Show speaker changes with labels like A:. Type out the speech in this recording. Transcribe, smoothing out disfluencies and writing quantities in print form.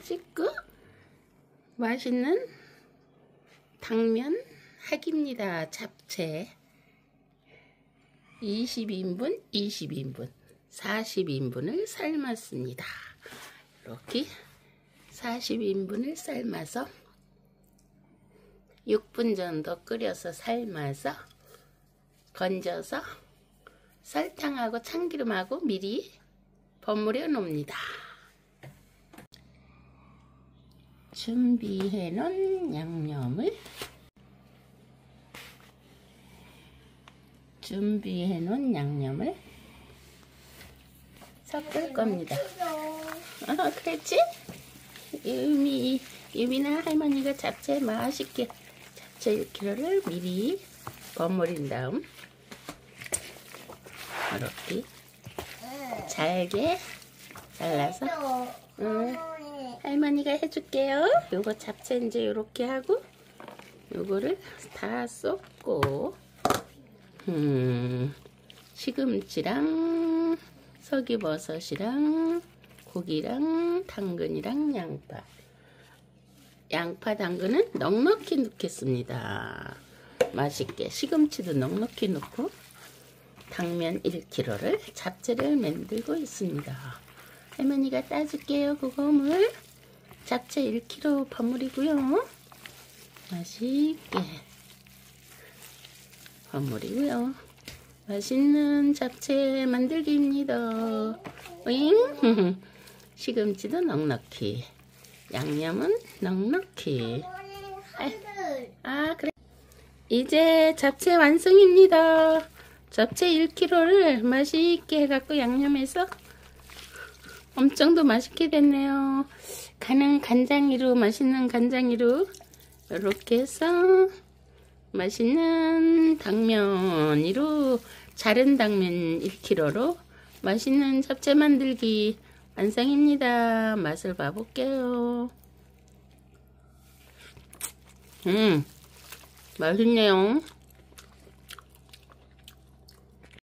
A: 씻고 맛있는 당면 하기입니다. 잡채 20인분, 20인분, 40인분을 삶았습니다. 이렇게 40인분을 삶아서 6분 정도 끓여서 삶아서 건져서 설탕하고 참기름하고 미리 버무려 놓습니다. 준비해 놓은 양념을 섞을 겁니다. 그랬지? 유미나 할머니가 잡채 맛있게 잡채 1kg를 미리 버무린 다음 이렇게 잘게 잘라서 할머니가 해줄게요. 요거 잡채 이제 요렇게 하고 요거를 다 쏟고 시금치랑 석이버섯이랑 고기랑 당근이랑 양파 당근은 넉넉히 넣겠습니다. 맛있게 시금치도 넉넉히 넣고 당면 1kg를 잡채를 만들고 있습니다. 할머니가 따줄게요. 그거물 잡채 1kg 버무리고요. 맛있게 버무리고요. 맛있는 잡채 만들기입니다. 오잉? 시금치도 넉넉히 양념은 넉넉히. 그래. 이제 잡채 완성입니다. 잡채 1kg를 맛있게 해갖고 양념해서 엄청도 맛있게 됐네요. 간장이로 맛있는 간장이로 이렇게 해서 맛있는 당면이로 자른 당면 1kg로 맛있는 잡채 만들기 완성입니다. 맛을 봐볼게요. 맛있네요.